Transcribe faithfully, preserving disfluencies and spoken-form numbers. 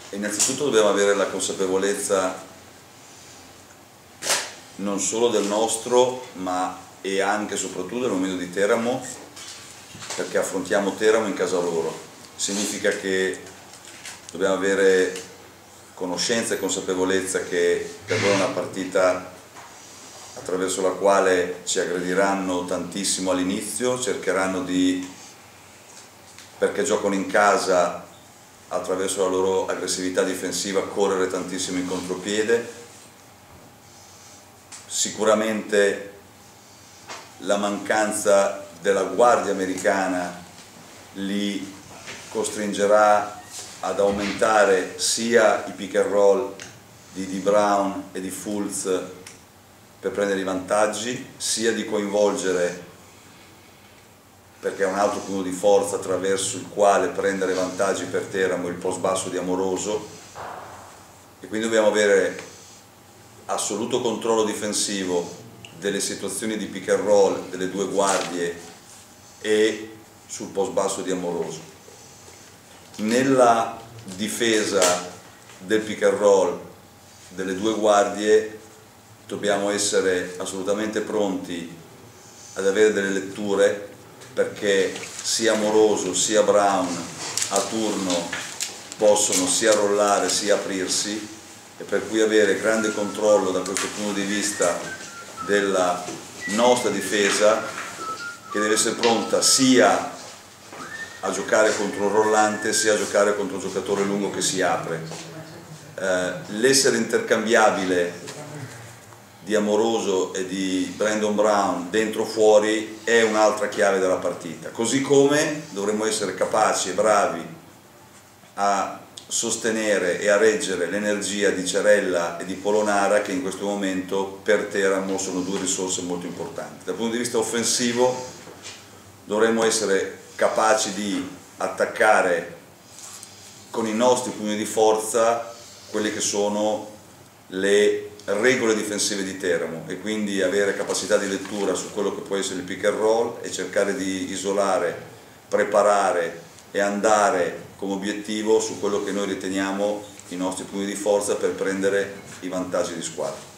innanzitutto dobbiamo avere la consapevolezza non solo del nostro, ma e anche e soprattutto del momento di Teramo, perché affrontiamo Teramo in casa loro. Significa che dobbiamo avere conoscenza e consapevolezza che per loro è una partita attraverso la quale ci aggrediranno tantissimo all'inizio, cercheranno di, perché giocano in casa, attraverso la loro aggressività difensiva, correre tantissimo in contropiede. Sicuramente la mancanza della guardia americana li costringerà ad aumentare sia i pick and roll di Dee Brown e di Fultz per prendere i vantaggi, sia di coinvolgere, perché è un altro punto di forza attraverso il quale prendere vantaggi per Teramo, il post basso di Amoroso, e quindi dobbiamo avere assoluto controllo difensivo delle situazioni di pick and roll delle due guardie e sul post basso di Amoroso. Nella difesa del pick and roll delle due guardie dobbiamo essere assolutamente pronti ad avere delle letture, perché sia Amoroso sia Brown a turno possono sia rollare sia aprirsi, e per cui avere grande controllo da questo punto di vista della nostra difesa, che deve essere pronta sia a giocare contro un rollante sia a giocare contro un giocatore lungo che si apre. Eh, l'essere intercambiabile di Amoroso e di Brandon Brown dentro fuori è un'altra chiave della partita, così come dovremmo essere capaci e bravi a sostenere e a reggere l'energia di Cerella e di Polonara, che in questo momento per Teramo sono due risorse molto importanti. Dal punto di vista offensivo dovremmo essere capaci di attaccare con i nostri pugni di forza quelle che sono le regole difensive di Teramo, e quindi avere capacità di lettura su quello che può essere il pick and roll e cercare di isolare, preparare e andare come obiettivo su quello che noi riteniamo i nostri punti di forza per prendere i vantaggi di squadra.